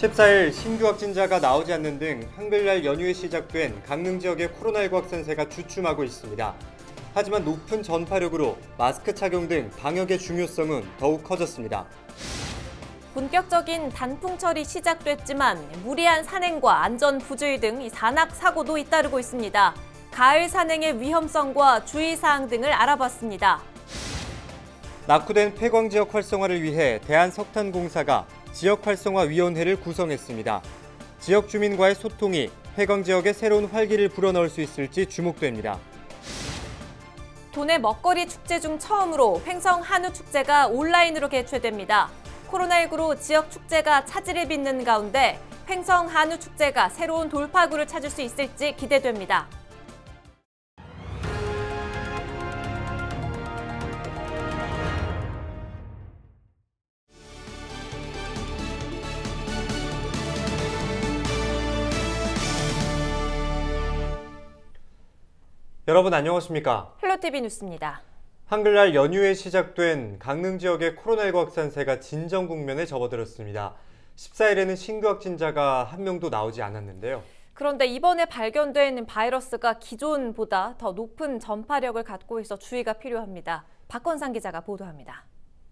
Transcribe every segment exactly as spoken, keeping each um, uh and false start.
십사 일 신규 확진자가 나오지 않는 등 한글날 연휴에 시작된 강릉 지역의 코로나십구 확산세가 주춤하고 있습니다. 하지만 높은 전파력으로 마스크 착용 등 방역의 중요성은 더욱 커졌습니다. 본격적인 단풍철이 시작됐지만 무리한 산행과 안전 부주의 등 산악 사고도 잇따르고 있습니다. 가을 산행의 위험성과 주의사항 등을 알아봤습니다. 낙후된 폐광 지역 활성화를 위해 대한석탄공사가 지역활성화위원회를 구성했습니다. 지역 주민과의 소통이 폐광 지역에 새로운 활기를 불어넣을 수 있을지 주목됩니다. 도내 먹거리 축제 중 처음으로 횡성 한우축제가 온라인으로 개최됩니다. 코로나십구로 지역 축제가 차질을 빚는 가운데 횡성 한우축제가 새로운 돌파구를 찾을 수 있을지 기대됩니다. 여러분 안녕하십니까? 헬로티비 뉴스입니다. 한글날 연휴에 시작된 강릉 지역의 코로나십구 확산세가 진정 국면에 접어들었습니다. 십사 일에는 신규 확진자가 한 명도 나오지 않았는데요. 그런데 이번에 발견된 바이러스가 기존보다 더 높은 전파력을 갖고 있어 주의가 필요합니다. 박건상 기자가 보도합니다.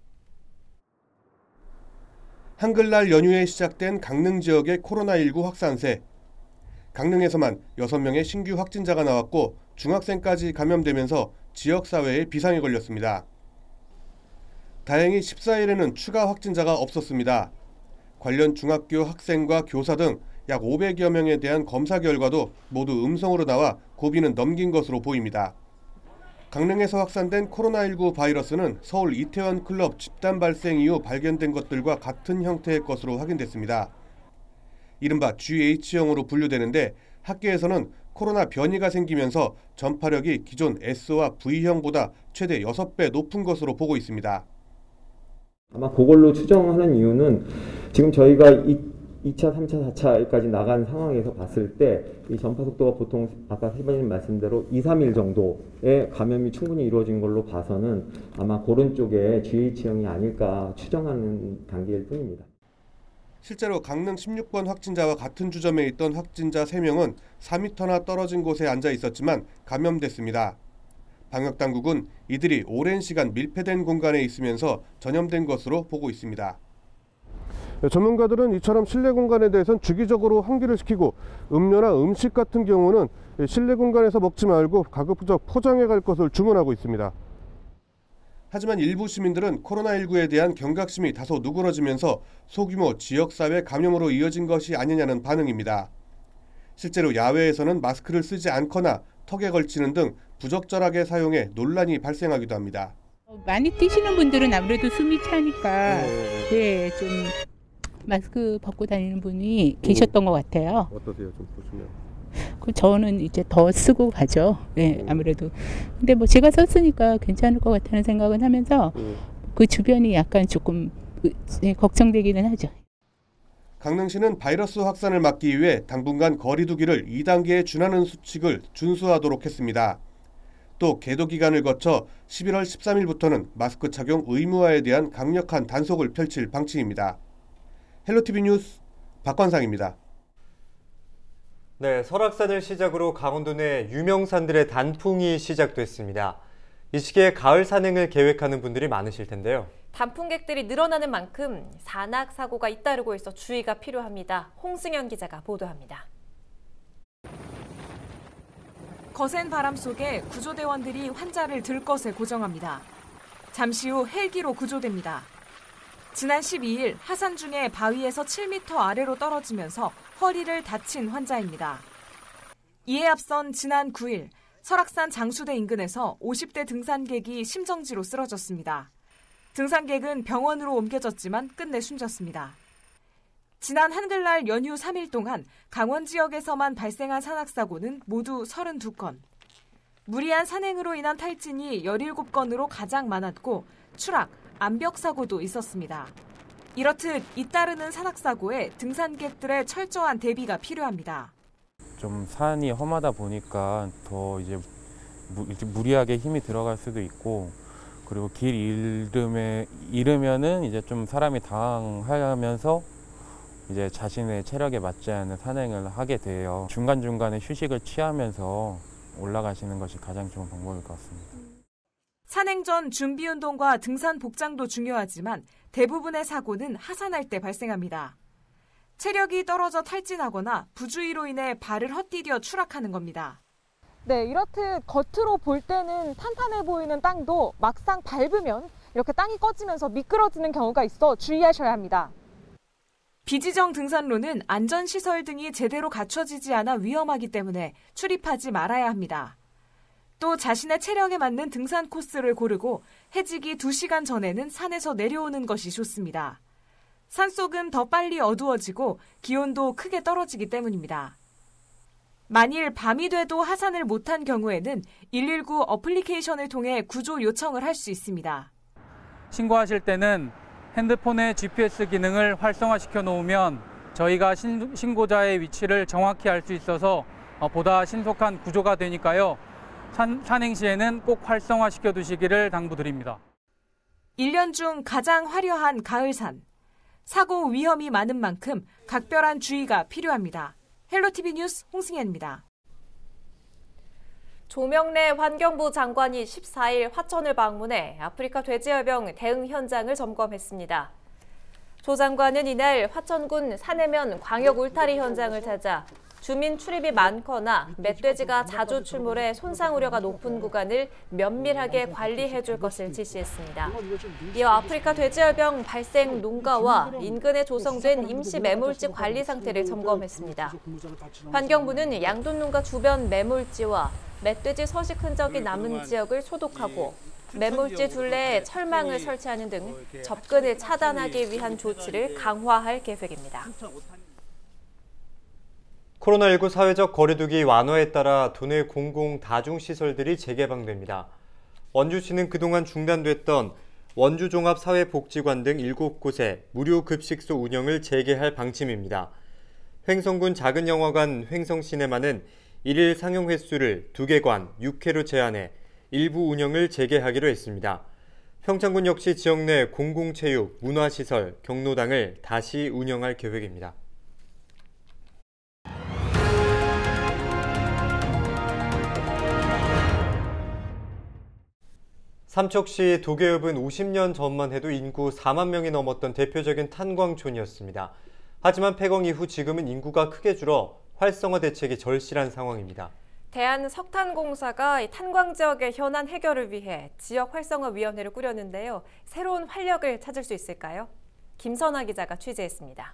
한글날 연휴에 시작된 강릉 지역의 코로나십구 확산세. 강릉에서만 여섯 명의 신규 확진자가 나왔고 중학생까지 감염되면서 지역사회에 비상이 걸렸습니다. 다행히 십사 일에는 추가 확진자가 없었습니다. 관련 중학교 학생과 교사 등 약 오백여 명에 대한 검사 결과도 모두 음성으로 나와 고비는 넘긴 것으로 보입니다. 강릉에서 확산된 코로나십구 바이러스는 서울 이태원 클럽 집단 발생 이후 발견된 것들과 같은 형태의 것으로 확인됐습니다. 이른바 지에이치형으로 분류되는데 학계에서는 코로나 변이가 생기면서 전파력이 기존 S와 V형보다 최대 여섯 배 높은 것으로 보고 있습니다. 아마 그걸로 추정하는 이유는 지금 저희가 이 차, 삼 차, 사 차까지 나간 상황에서 봤을 때 이 전파 속도가 보통 아까 세번님 말씀대로 이, 삼 일 정도의 감염이 충분히 이루어진 걸로 봐서는 아마 그런 쪽에 지에이치형이 아닐까 추정하는 단계일 뿐입니다. 실제로 강릉 십육 번 확진자와 같은 주점에 있던 확진자 세 명은 사 미터나 떨어진 곳에 앉아 있었지만 감염됐습니다. 방역당국은 이들이 오랜 시간 밀폐된 공간에 있으면서 전염된 것으로 보고 있습니다. 전문가들은 이처럼 실내 공간에 대해서는 주기적으로 환기를 시키고 음료나 음식 같은 경우는 실내 공간에서 먹지 말고 가급적 포장해 갈 것을 주문하고 있습니다. 하지만 일부 시민들은 코로나십구에 대한 경각심이 다소 누그러지면서 소규모 지역사회 감염으로 이어진 것이 아니냐는 반응입니다. 실제로 야외에서는 마스크를 쓰지 않거나 턱에 걸치는 등 부적절하게 사용해 논란이 발생하기도 합니다. 많이 뛰시는 분들은 아무래도 숨이 차니까 네, 네, 좀 마스크 벗고 다니는 분이 계셨던 것 같아요. 어떠세요? 좀 보시면. 그 저는 이제 더 쓰고 가죠. 네, 아무래도. 근데 뭐 제가 썼으니까 괜찮을 것 같다는 생각은 하면서 그 주변이 약간 조금 걱정되기는 하죠. 강릉시는 바이러스 확산을 막기 위해 당분간 거리 두기를 이 단계에 준하는 수칙을 준수하도록 했습니다. 또 계도 기간을 거쳐 십일월 십삼일부터는 마스크 착용 의무화에 대한 강력한 단속을 펼칠 방침입니다. 헬로티비 뉴스 박건상입니다. 네, 설악산을 시작으로 강원도 내 유명산들의 단풍이 시작됐습니다. 이 시기에 가을 산행을 계획하는 분들이 많으실 텐데요. 단풍객들이 늘어나는 만큼 산악 사고가 잇따르고 있어 주의가 필요합니다. 홍승현 기자가 보도합니다. 거센 바람 속에 구조대원들이 환자를 들것에 고정합니다. 잠시 후 헬기로 구조됩니다. 지난 십이일 하산 중에 바위에서 칠 미터 아래로 떨어지면서 허리를 다친 환자입니다. 이에 앞선 지난 구일 설악산 장수대 인근에서 오십 대 등산객이 심정지로 쓰러졌습니다. 등산객은 병원으로 옮겨졌지만 끝내 숨졌습니다. 지난 한글날 연휴 삼 일 동안 강원 지역에서만 발생한 산악사고는 모두 서른두 건. 무리한 산행으로 인한 탈진이 열일곱 건으로 가장 많았고 추락, 암벽 사고도 있었습니다. 이렇듯 잇따르는 산악사고에 등산객들의 철저한 대비가 필요합니다. 좀 산이 험하다 보니까 더 이제 무리하게 힘이 들어갈 수도 있고, 그리고 길 잃으면, 잃으면은 이제 좀 사람이 당황하면서 이제 자신의 체력에 맞지 않는 산행을 하게 돼요. 중간중간에 휴식을 취하면서 올라가시는 것이 가장 좋은 방법일 것 같습니다. 산행 전 준비 운동과 등산 복장도 중요하지만 대부분의 사고는 하산할 때 발생합니다. 체력이 떨어져 탈진하거나 부주의로 인해 발을 헛디뎌 추락하는 겁니다. 네, 이렇듯 겉으로 볼 때는 탄탄해 보이는 땅도 막상 밟으면 이렇게 땅이 꺼지면서 미끄러지는 경우가 있어 주의하셔야 합니다. 비지정 등산로는 안전시설 등이 제대로 갖춰지지 않아 위험하기 때문에 출입하지 말아야 합니다. 또 자신의 체력에 맞는 등산 코스를 고르고 해지기 두 시간 전에는 산에서 내려오는 것이 좋습니다. 산속은 더 빨리 어두워지고 기온도 크게 떨어지기 때문입니다. 만일 밤이 돼도 하산을 못한 경우에는 일일구 어플리케이션을 통해 구조 요청을 할 수 있습니다. 신고하실 때는 핸드폰의 지피에스 기능을 활성화시켜 놓으면 저희가 신, 신고자의 위치를 정확히 알 수 있어서 보다 신속한 구조가 되니까요. 산, 산행 시에는 꼭 활성화시켜 두시기를 당부드립니다. 일 년 중 가장 화려한 가을산. 사고 위험이 많은 만큼 각별한 주의가 필요합니다. 헬로티비 뉴스 홍승현입니다. 조명래 환경부 장관이 십사일 화천을 방문해 아프리카 돼지열병 대응 현장을 점검했습니다. 조 장관은 이날 화천군 산해면 광역 울타리 현장을 찾아 주민 출입이 많거나 멧돼지가 자주 출몰해 손상 우려가 높은 구간을 면밀하게 관리해 줄 것을 지시했습니다. 이어 아프리카 돼지열병 발생 농가와 인근에 조성된 임시 매몰지 관리 상태를 점검했습니다. 환경부는 양돈 농가 주변 매몰지와 멧돼지 서식 흔적이 남은 지역을 소독하고 매몰지 둘레에 철망을 설치하는 등 접근을 차단하기 위한 조치를 강화할 계획입니다. 코로나십구 사회적 거리두기 완화에 따라 도내 공공 다중시설들이 재개방됩니다. 원주시는 그동안 중단됐던 원주종합사회복지관 등 일곱 곳에 무료 급식소 운영을 재개할 방침입니다. 횡성군 작은영화관 횡성시네마는 일일 상영 횟수를 두 개관 육 회로 제한해 일부 운영을 재개하기로 했습니다. 평창군 역시 지역 내 공공체육, 문화시설, 경로당을 다시 운영할 계획입니다. 삼척시 도계읍은 오십 년 전만 해도 인구 사만 명이 넘었던 대표적인 탄광촌이었습니다. 하지만 폐광 이후 지금은 인구가 크게 줄어 활성화 대책이 절실한 상황입니다. 대한석탄공사가 탄광 지역의 현안 해결을 위해 지역 활성화위원회를 꾸렸는데요. 새로운 활력을 찾을 수 있을까요? 김선아 기자가 취재했습니다.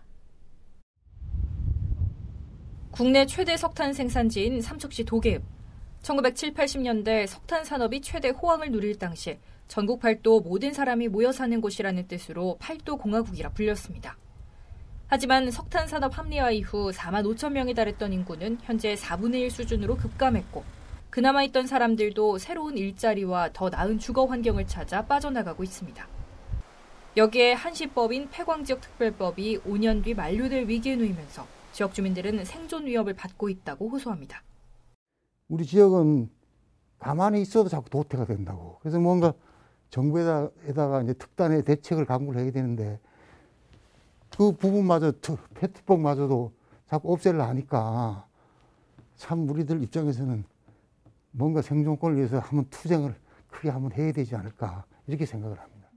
국내 최대 석탄 생산지인 삼척시 도계읍. 천구백칠십, 팔십 년대 석탄 산업이 최대 호황을 누릴 당시 전국 팔도 모든 사람이 모여 사는 곳이라는 뜻으로 팔도 공화국이라 불렸습니다. 하지만 석탄 산업 합리화 이후 사만 오천 명이 달했던 인구는 현재 사분의 일 수준으로 급감했고 그나마 있던 사람들도 새로운 일자리와 더 나은 주거 환경을 찾아 빠져나가고 있습니다. 여기에 한시법인 폐광지역특별법이 오 년 뒤 만료될 위기에 놓이면서 지역 주민들은 생존 위협을 받고 있다고 호소합니다. 우리 지역은 가만히 있어도 자꾸 도태가 된다고. 그래서 뭔가 정부에다가 이제 특단의 대책을 강구를 해야 되는데 그 부분마저 페트병마저도 자꾸 없애려 하니까 참 우리들 입장에서는 뭔가 생존권을 위해서 한번 투쟁을 크게 한번 해야 되지 않을까 이렇게 생각을 합니다.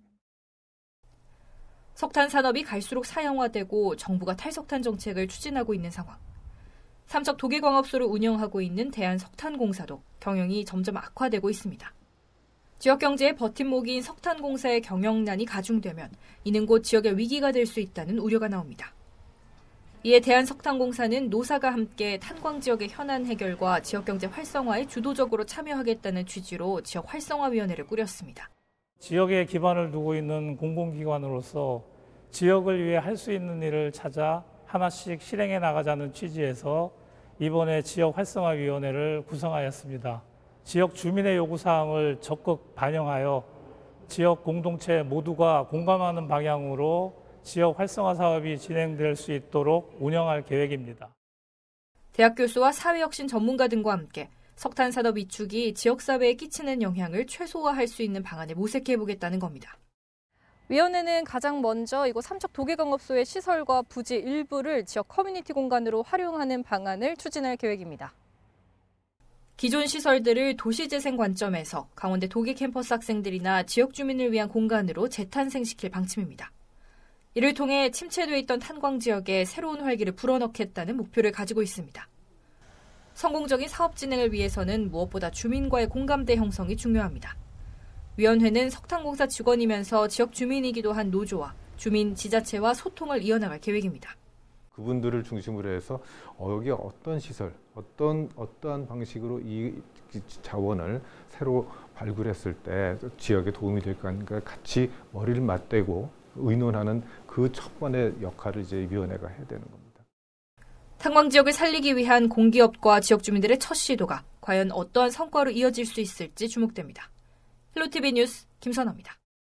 석탄 산업이 갈수록 사형화되고 정부가 탈석탄 정책을 추진하고 있는 상황. 삼척 도계광업소를 운영하고 있는 대한석탄공사도 경영이 점점 악화되고 있습니다. 지역 경제의 버팀목인 석탄공사의 경영난이 가중되면 이는 곧 지역의 위기가 될 수 있다는 우려가 나옵니다. 이에 대한석탄공사는 노사가 함께 탄광 지역의 현안 해결과 지역 경제 활성화에 주도적으로 참여하겠다는 취지로 지역 활성화위원회를 꾸렸습니다. 지역에 기반을 두고 있는 공공기관으로서 지역을 위해 할 수 있는 일을 찾아 하나씩 실행해 나가자는 취지에서 이번에 지역 활성화위원회를 구성하였습니다. 지역 주민의 요구사항을 적극 반영하여 지역 공동체 모두가 공감하는 방향으로 지역 활성화 사업이 진행될 수 있도록 운영할 계획입니다. 대학 교수와 사회혁신 전문가 등과 함께 석탄 산업 위축이 지역사회에 끼치는 영향을 최소화할 수 있는 방안을 모색해보겠다는 겁니다. 위원회는 가장 먼저 이곳 삼척 도계강업소의 시설과 부지 일부를 지역 커뮤니티 공간으로 활용하는 방안을 추진할 계획입니다. 기존 시설들을 도시재생 관점에서 강원대 도계 캠퍼스 학생들이나 지역 주민을 위한 공간으로 재탄생시킬 방침입니다. 이를 통해 침체돼 있던 탄광 지역에 새로운 활기를 불어넣겠다는 목표를 가지고 있습니다. 성공적인 사업 진행을 위해서는 무엇보다 주민과의 공감대 형성이 중요합니다. 위원회는 석탄공사 직원이면서 지역 주민이기도 한 노조와 주민, 지자체와 소통을 이어나갈 계획입니다. 그분들을 중심으로 해서 어, 여기 어떤 시설, 어떤 어떠한 방식으로 이 자원을 새로 발굴했을 때 지역에 도움이 될 거니까 같이 머리를 맞대고 의논하는 그 첫 번의 역할을 이제 위원회가 해야 되는 겁니다. 탄광 지역을 살리기 위한 공기업과 지역 주민들의 첫 시도가 과연 어떠한 성과로 이어질 수 있을지 주목됩니다. 헬로티비 뉴스 김선아입니다.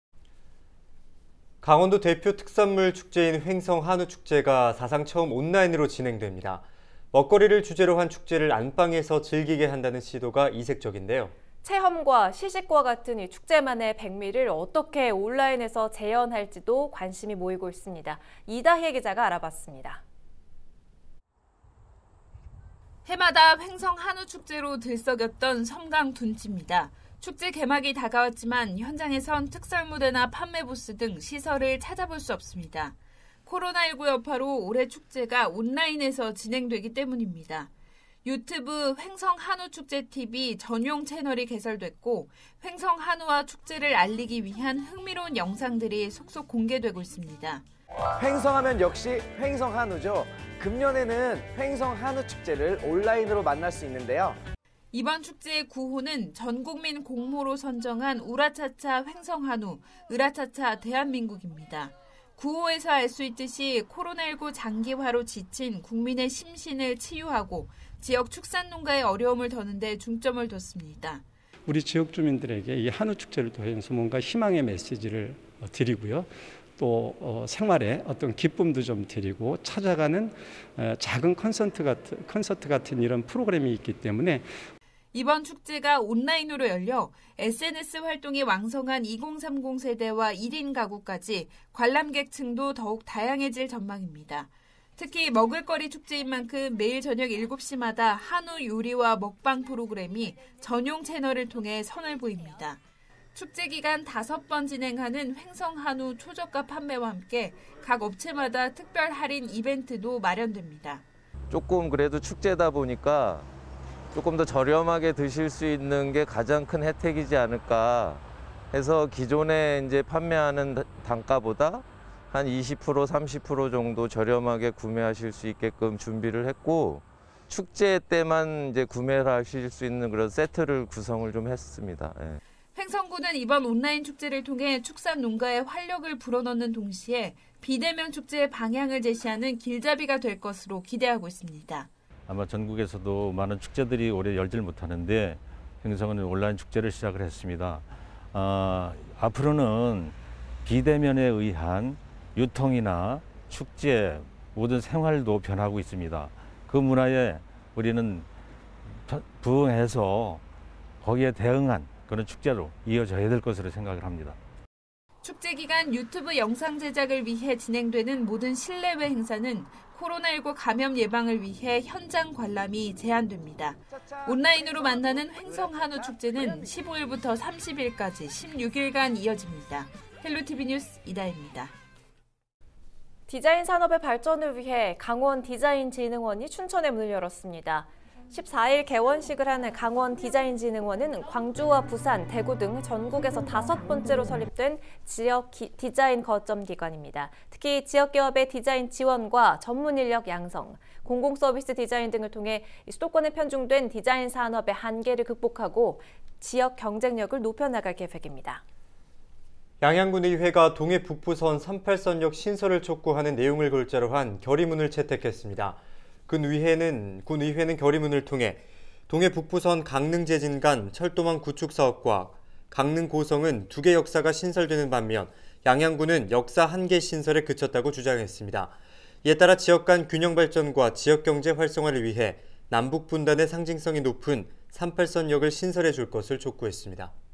강원도 대표 특산물 축제인 횡성 한우축제가 사상 처음 온라인으로 진행됩니다. 먹거리를 주제로 한 축제를 안방에서 즐기게 한다는 시도가 이색적인데요. 체험과 시식과 같은 이 축제만의 백미를 어떻게 온라인에서 재현할지도 관심이 모이고 있습니다. 이다혜 기자가 알아봤습니다. 해마다 횡성 한우축제로 들썩였던 섬강 둔치입니다. 축제 개막이 다가왔지만 현장에선 특설무대나 판매 부스 등 시설을 찾아볼 수 없습니다. 코로나십구 여파로 올해 축제가 온라인에서 진행되기 때문입니다. 유튜브 횡성 한우축제 티비 전용 채널이 개설됐고 횡성 한우와 축제를 알리기 위한 흥미로운 영상들이 속속 공개되고 있습니다. 횡성하면 역시 횡성 한우죠. 금년에는 횡성 한우축제를 온라인으로 만날 수 있는데요. 이번 축제의 구호는 전국민 공모로 선정한 우라차차 횡성한우, 으라차차 대한민국입니다. 구호에서 알 수 있듯이 코로나십구 장기화로 지친 국민의 심신을 치유하고 지역 축산농가의 어려움을 더는 데 중점을 뒀습니다. 우리 지역 주민들에게 이 한우축제를 통해서 뭔가 희망의 메시지를 드리고요. 또 어, 생활에 어떤 기쁨도 좀 드리고 찾아가는 어, 작은 콘서트 같은, 콘서트 같은 이런 프로그램이 있기 때문에 이번 축제가 온라인으로 열려 에스엔에스 활동이 왕성한 이공삼공 세대와 일 인 가구까지 관람객층도 더욱 다양해질 전망입니다. 특히 먹을거리 축제인 만큼 매일 저녁 일곱 시마다 한우 요리와 먹방 프로그램이 전용 채널을 통해 선을 보입니다. 축제 기간 다섯 번 진행하는 횡성 한우 초저가 판매와 함께 각 업체마다 특별 할인 이벤트도 마련됩니다. 조금 그래도 축제다 보니까 조금 더 저렴하게 드실 수 있는 게 가장 큰 혜택이지 않을까 해서 기존에 이제 판매하는 단가보다 한 이십 퍼센트, 삼십 퍼센트 정도 저렴하게 구매하실 수 있게끔 준비를 했고 축제 때만 이제 구매를 하실 수 있는 그런 세트를 구성을 좀 했습니다. 예. 횡성군은 이번 온라인 축제를 통해 축산 농가의 활력을 불어넣는 동시에 비대면 축제의 방향을 제시하는 길잡이가 될 것으로 기대하고 있습니다. 아마 전국에서도 많은 축제들이 올해 열질 못하는데 횡성은 온라인 축제를 시작을 했습니다. 어, 앞으로는 비대면에 의한 유통이나 축제 모든 생활도 변하고 있습니다. 그 문화에 우리는 부응해서 거기에 대응한 그런 축제로 이어져야 될 것으로 생각을 합니다. 축제 기간 유튜브 영상 제작을 위해 진행되는 모든 실내외 행사는 코로나십구 감염 예방을 위해 현장 관람이 제한됩니다. 온라인으로 만나는 횡성 한우 축제는 십오 일부터 삼십 일까지 십육 일간 이어집니다. 헬로티비 뉴스 이다혜입니다. 디자인 산업의 발전을 위해 강원 디자인진흥원이 춘천에 문을 열었습니다. 십사 일 개원식을 하는 강원 디자인진흥원은 광주와 부산, 대구 등 전국에서 다섯 번째로 설립된 지역 기, 디자인 거점 기관입니다. 특히 지역 기업의 디자인 지원과 전문 인력 양성, 공공 서비스 디자인 등을 통해 수도권에 편중된 디자인 산업의 한계를 극복하고 지역 경쟁력을 높여나갈 계획입니다. 양양군의회가 동해 북부선 삼팔선역 신설을 촉구하는 내용을 골자로 한 결의문을 채택했습니다. 군의회는, 군의회는 결의문을 통해 동해 북부선 강릉제진 간 철도망 구축 사업과 강릉 고성은 두 개 역사가 신설되는 반면 양양군은 역사 한 개 신설에 그쳤다고 주장했습니다. 이에 따라 지역 간 균형 발전과 지역 경제 활성화를 위해 남북 분단의 상징성이 높은 삼팔선역을 신설해 줄 것을 촉구했습니다.